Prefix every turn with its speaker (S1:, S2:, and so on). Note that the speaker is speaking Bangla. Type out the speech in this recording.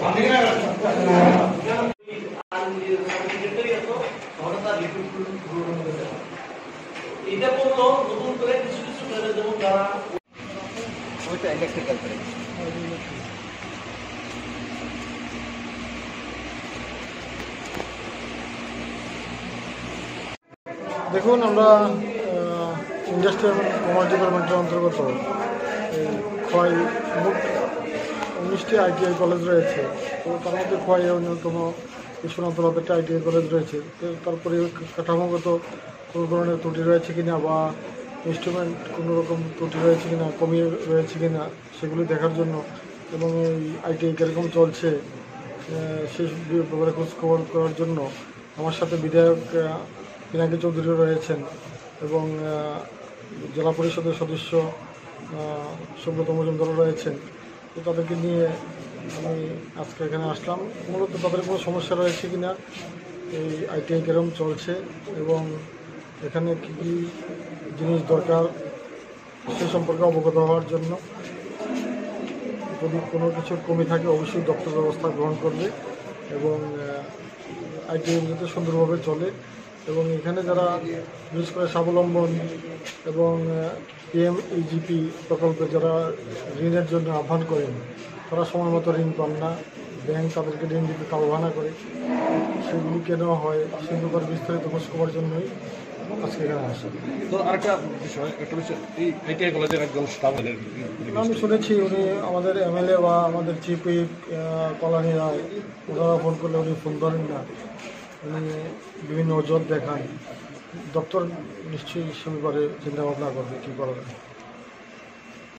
S1: এটা বললো নতুন করে কিছু কিছু করে যেমন যারা ওইটা ইলেকট্রিক্যাল করে
S2: দেখুন, আমরা ইন্ডাস্ট্রিয়াল কমার্স ডিপার্টমেন্টের অন্তর্গত খোয়াই মোট 19টি ITI কলেজ রয়েছে। তো তার মধ্যে খোয়াই অন্যতম, সোনাতলাতে একটা ITI কলেজ রয়েছে। তারপরে কাঠামোগত কোনো ধরনের ত্রুটি রয়েছে কিনা বা ইনস্ট্রুমেন্ট কোনো রকম ত্রুটি রয়েছে কিনা, কমিয়ে রয়েছে কিনা সেগুলি দেখার জন্য এবং এই ITI কীরকম চলছে সেই ব্যাপারে খোঁজখবর করার জন্য আমার সাথে বিধায়ক পিনাকি চৌধুরী রয়েছেন এবং জেলা পরিষদের সদস্য সুব্রত মজুমদার রয়েছেন। তো তাদেরকে নিয়ে আমি আজকে এখানে আসলাম, মূলত তাদের কোনো সমস্যা রয়েছে কিনা, এই ITI কীরকম চলছে এবং এখানে কী কী জিনিস দরকার সে সম্পর্কে অবগত হওয়ার জন্য। যদি কোনো কিছুর কমি থাকে অবশ্যই দপ্তর ব্যবস্থা গ্রহণ করবে এবং ITI যাতে সুন্দরভাবে চলে এবং এখানে যারা বিশেষ করে স্বাবলম্বন এবং PMEGP প্রকল্পে যারা ঋণের জন্য আহ্বান করেন তারা সময় মতো ঋণ পান না, ব্যাংক তাদেরকে ঋণ দিতে তালবাহানা করে, সেগুলি কেন হয় সে ব্যাপারে বিস্তারিত খোঁজ করার জন্যই আজকে এখানে আসা।
S3: তো আরেকটা বিষয়, এই ITI কলেজের একজন স্টাফ,
S2: আমি শুনেছি উনি আমাদের MLA বা আমাদের চিফ হুইপ কল্যাণী রায়, ওনারা ফোন করলে উনি ফোন ধরেন না, উনি বিভিন্ন অজুহাত দেখান। দপ্তর নিশ্চয়ই সে ব্যাপারে চিন্তাভাবনা করবে কী করা যায়।